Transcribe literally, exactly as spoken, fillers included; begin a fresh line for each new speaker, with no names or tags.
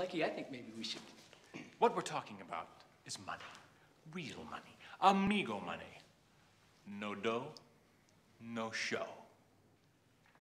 Lucky, I think maybe we should.
What we're talking about is money. Real money. Amigo money. No dough, no show.